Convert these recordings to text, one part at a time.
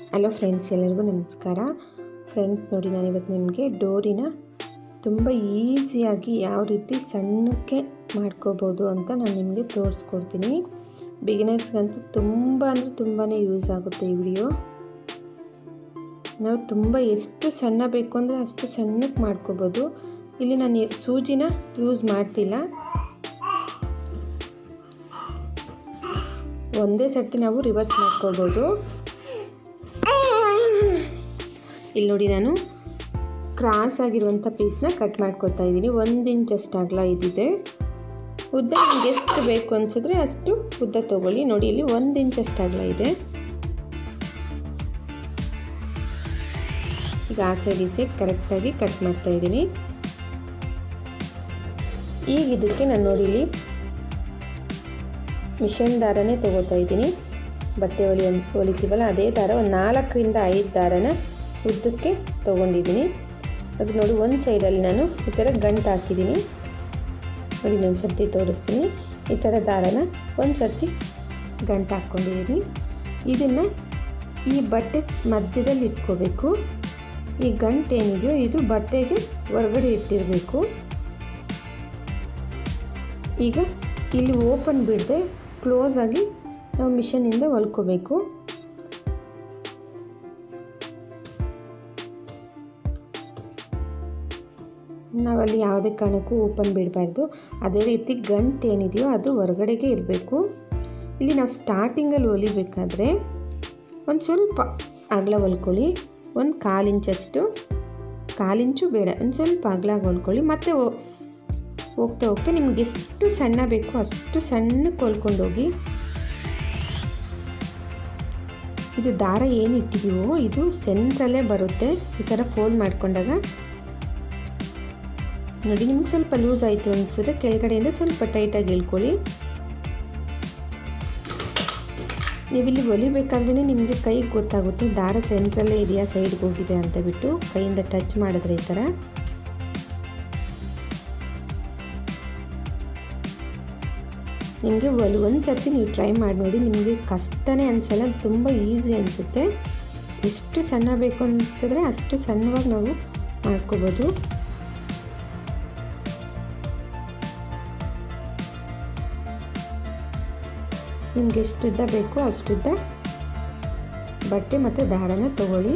Hello friends, ಎಲ್ಲರಿಗೂ ನಮಸ್ಕಾರ. Friends ನೋಡಿ, ನಾನಿವತ್ತು ನಿಮಗೆ ಡೋರಿನ ತುಂಬ ಈಸಿಯಾಗಿ ಯಾವ ರೀತಿ ಸಣ್ಣಕ್ಕೆ ಮಾಡ್ಕೋಬೋದು ಅಂತ ನಾನು ನಿಮಗೆ ತೋರಿಸ್ಕೊಡ್ತೀನಿ. ಬಿಗಿನರ್ಸ್ಗಂತೂ ತುಂಬ ಅಂದರೆ ತುಂಬಾ ಯೂಸ್ ಆಗುತ್ತೆ ಈ ವಿಡಿಯೋ. ನಾವು ತುಂಬ ಎಷ್ಟು ಸಣ್ಣ ಬೇಕು ಅಂದರೆ ಅಷ್ಟು ಸಣ್ಣಕ್ಕೆ ಮಾಡ್ಕೋಬೋದು. ಇಲ್ಲಿ ನಾನು ಸೂಜಿನ ಯೂಸ್ ಮಾಡ್ತಿಲ್ಲ, ಒಂದೇ ಸರ್ತಿ ನಾವು ರಿವರ್ಸ್ ಮಾಡ್ಕೋಬೋದು. ಇಲ್ಲಿ ನೋಡಿ, ನಾನು ಕ್ರಾಸ್ ಆಗಿರುವಂಥ ಪೀಸ್ನ ಕಟ್ ಮಾಡ್ಕೊತಾ ಇದ್ದೀನಿ. 1 ಇಂಚ್ ಅಷ್ಟು ಅಗಲ ಇದ್ದಿದೆ. ಉದ್ದ ನಿಮ್ಗೆ ಎಷ್ಟು ಬೇಕು ಅನಿಸಿದ್ರೆ ಅಷ್ಟು ಉದ್ದ ತೊಗೊಳ್ಳಿ. ನೋಡಿ, ಇಲ್ಲಿ 1 ಇಂಚ್ ಅಷ್ಟು ಅಗಲ ಇದೆ. ಈಗ ಆ ಸೈಡ್ ಈ ಸೈಡ್ ಕರೆಕ್ಟಾಗಿ ಕಟ್ ಮಾಡ್ತಾ ಇದ್ದೀನಿ. ಈಗ ಇದಕ್ಕೆ ನಾನು ನೋಡಿ ಇಲ್ಲಿ ಮಿಷನ್ ದಾರನೇ ತೊಗೋತಾ ಇದ್ದೀನಿ. ಬಟ್ಟೆ ಹೊಲಿತೀವಲ್ಲ ಅದೇ ದಾರ, ಒಂದು 4 ರಿಂದ 5 ದಾರನ ಉದ್ದಕ್ಕೆ ತೊಗೊಂಡಿದ್ದೀನಿ. ಅದು ನೋಡಿ, ಒಂದು ಸೈಡಲ್ಲಿ ನಾನು ಈ ಥರ ಗಂಟು ಹಾಕಿದ್ದೀನಿ. ನೋಡಿ, ಇನ್ನೊಂದು ಸರ್ತಿ ತೋರಿಸ್ತೀನಿ. ಈ ಥರ ದಾರನ ಒಂದು ಸರ್ತಿ ಗಂಟು ಹಾಕ್ಕೊಂಡಿದ್ದೀನಿ. ಇದನ್ನು ಈ ಬಟ್ಟೆ ಮಧ್ಯದಲ್ಲಿ ಇಟ್ಕೋಬೇಕು. ಈ ಗಂಟು ಏನಿದೆಯೋ ಇದು ಬಟ್ಟೆಗೆ ಹೊರಗಡೆ ಇಟ್ಟಿರಬೇಕು. ಈಗ ಇಲ್ಲಿ ಓಪನ್ ಬಿಡದೆ ಕ್ಲೋಸ್ ಆಗಿ ನಾವು ಮಿಷನಿಂದ ಹೊಲ್ಕೋಬೇಕು. ನಾವಲ್ಲಿ ಯಾವುದೇ ಕಾರಣಕ್ಕೂ ಓಪನ್ ಬಿಡಬಾರ್ದು. ಅದೇ ರೀತಿ ಗಂಟು ಏನಿದೆಯೋ ಅದು ಹೊರಗಡೆಗೆ ಇರಬೇಕು. ಇಲ್ಲಿ ನಾವು ಸ್ಟಾರ್ಟಿಂಗಲ್ಲಿ ಹೊಲಿಬೇಕಾದ್ರೆ ಒಂದು ಸ್ವಲ್ಪ ಅಗಲ ಹೊಲ್ಕೊಳ್ಳಿ. ಒಂದು 1/4 ಇಂಚಷ್ಟು, 1/4 ಇಂಚು ಬೇಡ, ಒಂದು ಸ್ವಲ್ಪ ಅಗಲಾಗಿ ಹೊಲ್ಕೊಳ್ಳಿ. ಮತ್ತು ಹೋಗ್ತಾ ಹೋಗ್ತಾ ನಿಮ್ಗೆ ಎಷ್ಟು ಸಣ್ಣ ಬೇಕು ಅಷ್ಟು ಸಣ್ಣಕ್ಕೆ ಹೊಲ್ಕೊಂಡು ಹೋಗಿ. ಇದು ದಾರ ಏನು ಇಟ್ಟಿದ್ದೀವೋ ಇದು ಸೆಂಟ್ರಲ್ಲೇ ಬರುತ್ತೆ. ಈ ಥರ ಫೋಲ್ಡ್ ಮಾಡ್ಕೊಂಡಾಗ ನೋಡಿ, ನಿಮ್ಗೆ ಸ್ವಲ್ಪ ಲೂಸ್ ಆಯಿತು ಅನಿಸಿದ್ರೆ ಕೆಳಗಡೆಯಿಂದ ಸ್ವಲ್ಪ ಟೈಟಾಗಿ ಇಳ್ಕೊಳ್ಳಿ. ನೀವಿಲ್ಲಿ ಹೊಲಿಬೇಕಾದ್ರೆ ನಿಮಗೆ ಕೈಗೆ ಗೊತ್ತಾಗುತ್ತೆ ದಾರ ಸೆಂಟ್ರಲ್ಲೇ ಇದೆಯಾ ಸೈಡ್ಗೆ ಹೋಗಿದೆ ಅಂತ ಬಿಟ್ಟು. ಕೈಯಿಂದ ಟಚ್ ಮಾಡಿದ್ರೆ ಈ ಥರ ನಿಮಗೆ ಒಂದು ಸರ್ತಿ ನೀವು ಟ್ರೈ ಮಾಡಿ ನೋಡಿ. ನಿಮಗೆ ಕಷ್ಟನೇ ಅನಿಸಲ್ಲ, ತುಂಬ ಈಸಿ ಅನಿಸುತ್ತೆ. ಎಷ್ಟು ಸಣ್ಣ ಬೇಕು ಅನಿಸಿದ್ರೆ ಅಷ್ಟು ಸಣ್ಣವಾಗಿ ನಾವು ಮಾಡ್ಕೋಬೋದು. ನಿಮ್ಗೆ ಎಷ್ಟು ಉದ್ದ ಬೇಕೋ ಅಷ್ಟುದ್ದ ಬಟ್ಟೆ ಮತ್ತು ದಾರನ ತಗೊಳ್ಳಿ.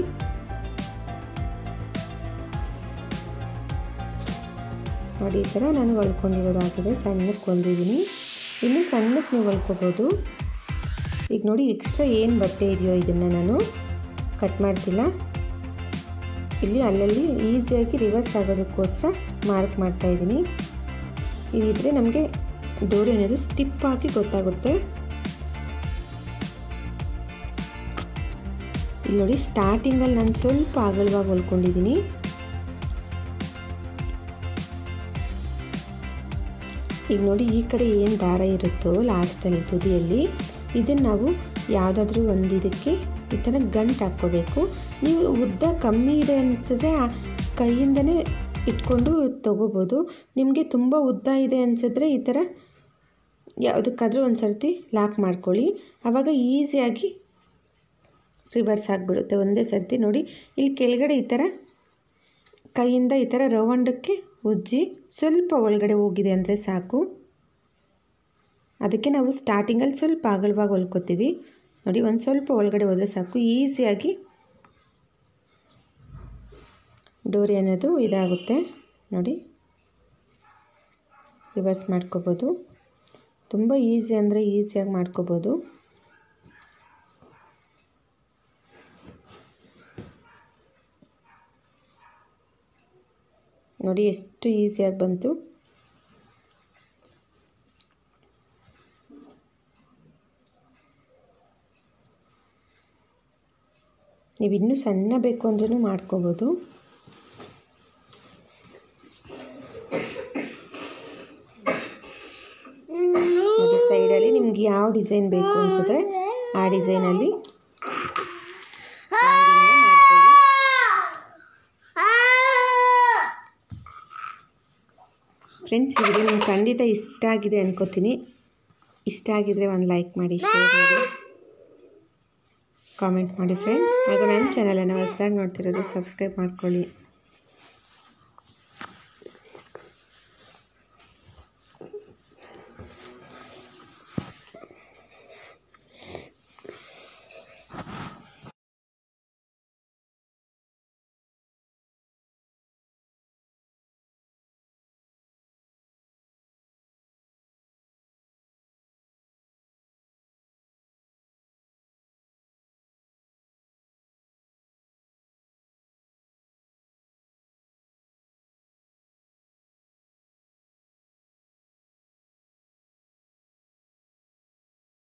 ನೋಡಿ, ಈ ಥರ ನಾನು ಹೊಲ್ಕೊಂಡಿರೋದಾಗಿದೆ. ಸಣ್ಣಕ್ಕೆ ಹೊಲಿದಿದ್ದೀನಿ. ಇನ್ನೂ ಸಣ್ಣಕ್ಕೆ ನೀವು ಹೊಲ್ಕೋಬೋದು. ಈಗ ನೋಡಿ, ಎಕ್ಸ್ಟ್ರಾ ಏನು ಬಟ್ಟೆ ಇದೆಯೋ ಇದನ್ನು ನಾನು ಕಟ್ ಮಾಡ್ತಿಲ್ಲ. ಇಲ್ಲಿ ಅಲ್ಲಲ್ಲಿ ಈಸಿಯಾಗಿ ರಿವರ್ಸ್ ಆಗೋದಕ್ಕೋಸ್ಕರ ಮಾರ್ಕ್ ಮಾಡ್ತಾಯಿದ್ದೀನಿ. ಇದಿದ್ರೆ ನಮಗೆ ಡೋರಿ ಅನ್ನೋದು ಸ್ಟಿಪ್ ಆಗಿ ಗೊತ್ತಾಗುತ್ತೆ. ಇಲ್ಲಿ ನೋಡಿ, ಸ್ಟಾರ್ಟಿಂಗಲ್ಲಿ ನಾನು ಸ್ವಲ್ಪ ಅಗಲವಾಗಿ ಹೊಲ್ಕೊಂಡಿದ್ದೀನಿ. ಈಗ ನೋಡಿ, ಈ ಕಡೆ ಏನು ದಾರ ಇರುತ್ತೋ ಲಾಸ್ಟಲ್ಲಿ ತುದಿಯಲ್ಲಿ, ಇದನ್ನು ನಾವು ಯಾವುದಾದ್ರೂ ಒಂದು ಇದಕ್ಕೆ ಈ ಥರ ಗಂಟು ಹಾಕ್ಕೋಬೇಕು. ನೀವು ಉದ್ದ ಕಮ್ಮಿ ಇದೆ ಅನಿಸಿದ್ರೆ ಕೈಯಿಂದನೇ ಇಟ್ಕೊಂಡು ತೊಗೋಬೋದು. ನಿಮಗೆ ತುಂಬ ಉದ್ದ ಇದೆ ಅನಿಸಿದ್ರೆ ಈ ಥರ ಯಾವುದಕ್ಕಾದರೂ ಒಂದು ಸರ್ತಿ ಲಾಕ್ ಮಾಡ್ಕೊಳ್ಳಿ. ಆವಾಗ ಈಸಿಯಾಗಿ ರಿವರ್ಸ್ ಆಗಿಬಿಡುತ್ತೆ ಒಂದೇ ಸರ್ತಿ. ನೋಡಿ, ಇಲ್ಲಿ ಕೆಳಗಡೆ ಈ ಥರ ಕೈಯಿಂದ ಈ ಥರ ರೌಂಡಕ್ಕೆ ಉಜ್ಜಿ ಸ್ವಲ್ಪ ಒಳಗಡೆ ಹೋಗಿದೆ ಅಂದರೆ ಸಾಕು. ಅದಕ್ಕೆ ನಾವು ಸ್ಟಾರ್ಟಿಂಗಲ್ಲಿ ಸ್ವಲ್ಪ ಅಗಲವಾಗಿ ಹೊಲ್ಕೋತೀವಿ. ನೋಡಿ, ಒಂದು ಸ್ವಲ್ಪ ಒಳಗಡೆ ಹೋದರೆ ಸಾಕು. ಈಸಿಯಾಗಿ ಡೋರಿ ಅನ್ನೋದು ಇದಾಗುತ್ತೆ. ನೋಡಿ, ರಿವರ್ಸ್ ಮಾಡ್ಕೋಬೋದು. ತುಂಬ ಈಸಿ ಅಂದರೆ ಈಸಿಯಾಗಿ ಮಾಡ್ಕೋಬೋದು. ನೋಡಿ, ಎಷ್ಟು ಈಸಿಯಾಗಿ ಬಂತು. ನೀವು ಇನ್ನೂ ಸಣ್ಣ ಬೇಕು ಅಂದ್ರೂ ಮಾಡ್ಕೋಬೋದು. ನೋಡಿ, ಸೈಡಲ್ಲಿ ನಿಮ್ಗೆ ಯಾವ ಡಿಸೈನ್ ಬೇಕು ಅನಿಸಿದ್ರೆ ಆ ಡಿಸೈನಲ್ಲಿ ಫ್ರೆಂಡ್ಸ್. ಈ ವಿಡಿಯೋ ನಿಮ್ಗೆ ಖಂಡಿತ ಇಷ್ಟ ಆಗಿದೆ ಅನ್ಕೋತೀನಿ. ಇಷ್ಟ ಆಗಿದರೆ ಒಂದು ಲೈಕ್ ಮಾಡಿ, ಶೇರ್ ಮಾಡಿ. ಕಾಮೆಂಟ್ ಮಾಡಿ ಫ್ರೆಂಡ್ಸ್. ಹಾಗೂ ನನ್ನ ಚಾನಲನ್ನು ಹೊಸದಾಗಿ ನೋಡ್ತಿರೋದು ಸಬ್ಸ್ಕ್ರೈಬ್ ಮಾಡ್ಕೊಳ್ಳಿ.